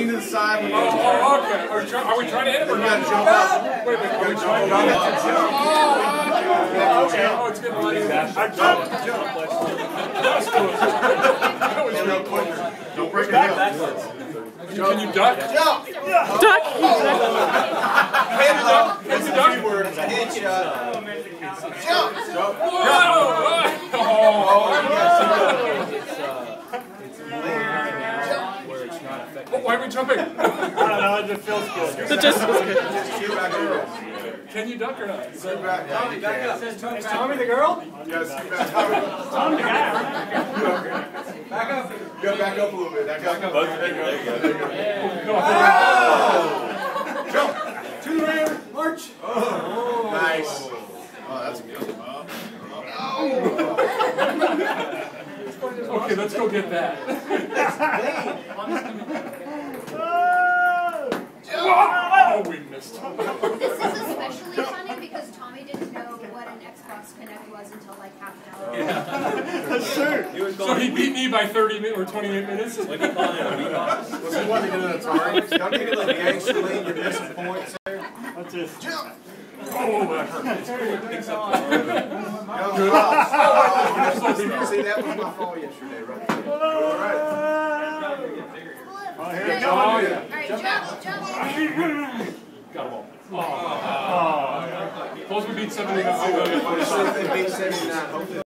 lean to the side. Okay. Are we trying to hit him or not? Jump up. Wait, are we trying to hit him? Okay. Oh, it's getting late. Jump. That was real quick. Don't break your heel. Can you duck? Jump. Duck. Hand up. Can you duck? Hand shot. Jump. Why are we jumping? I don't know, it just feels good. It just feels good. Can you duck or not? Scoot back. Tommy, back up. Is Tommy the girl? Yes, scoot back. Tommy the guy. Back up. You gotta back up a little bit. Back up. There you go. Jump. To the rear, march. Nice. Oh, that's a good one. Okay, let's go get that. Oh, we missed. This is especially funny because Tommy didn't know what an XBConnect was until like half an hour ago. That's true. So he beat me by 30 minutes or 28 minutes? What do you call it? A week off? Was he wanting to get an Atari? Don't take it like gangster lean. You're missing points there. That's just. Jump. Oh, that hurt. See, that was my fall yesterday, right there. All right. Oh, here we go. Oh, yeah. Alright, jump. Got him all. Oh. Suppose we beat 79. They beat 79.